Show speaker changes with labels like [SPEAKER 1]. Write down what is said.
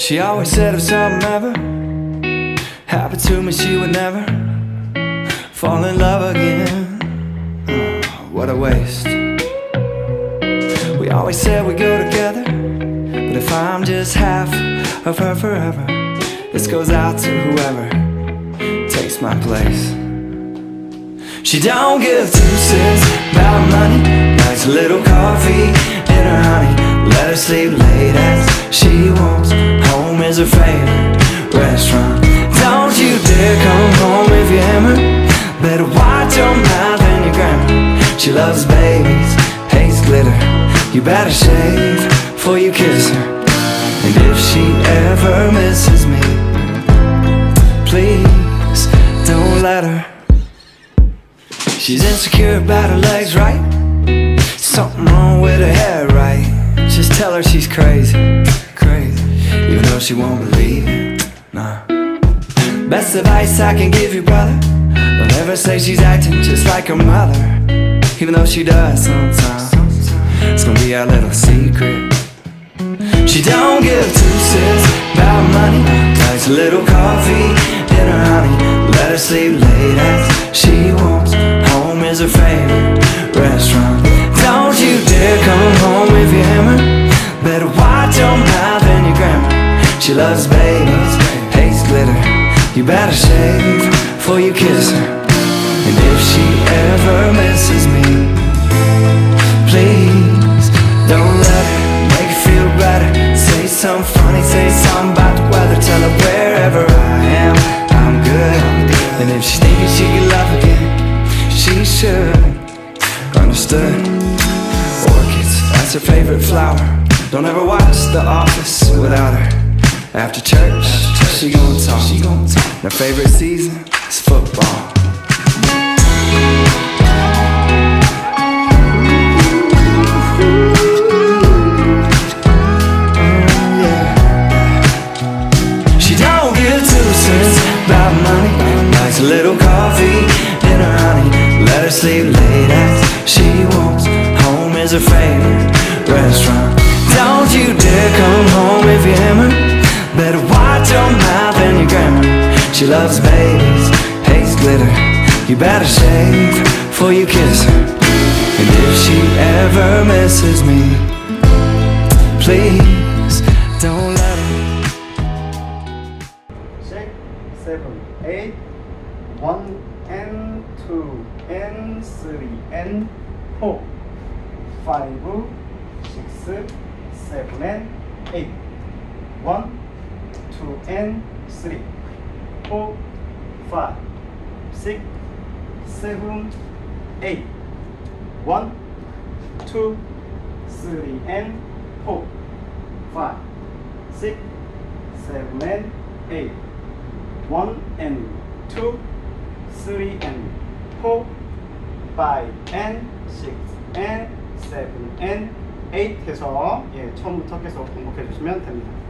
[SPEAKER 1] She always said if something ever happened to me, she would never fall in love again. Oh, what a waste. We always said we go together, but if I'm just half of her forever, this goes out to whoever takes my place. She don't give two cents about money, likes a little coffee in her honey. Let her sleep late as she wants, home is her favorite restaurant. Don't you dare come home if you hammer, better watch your mouth and your grammar. She loves babies, hates glitter, you better shave before you kiss her. And if she ever misses me, please don't let her. She's insecure about her legs, right? Something wrong with her hair, right? Just tell her she's crazy, crazy, even though she won't believe it, nah. Best advice I can give you, brother, don't ever say she's acting just like her mother, even though she does sometimes. It's gonna be our little secret. She don't give two cents about money, likes a little coffee in her honey. Let her sleep late as she wants, home is her favorite restaurant. Don't you dare come home if you hammer, better watch your mouth and your grammar. She loves babies, hates glitter, you better shave before you kiss her. And if she ever misses me, please don't let her. Make her feel better, say something funny, say something about the weather. Tell her wherever I am, I'm good. And if she's thinking she can love again, she should. Understood? Orchids, that's her favorite flower. Don't ever watch The Office without her. After church, she gon' talk. Her favorite season is football. She don't give two cents about money, likes a little coffee in her honey. Let her sleep late as she wants, home is her favorite restaurant. Don't you dare come home if you hammer, better watch your mouth and your grammar. She loves babies, hates glitter, you better shave before you kiss her. And if she ever misses me, please don't let her.
[SPEAKER 2] 6, 7, 8, 1 and 2 and 3 and 4, 5, 6, 7 and 8, 1, 2 and 3, 4, 5, 6, 7, 8, 1, 2, 3 and 4, 5, 6, 7 and 8, 1 and 2, 3 and 4, 5 and 6 and 7 and 8 해서 처음부터 계속 반복해 주시면 됩니다.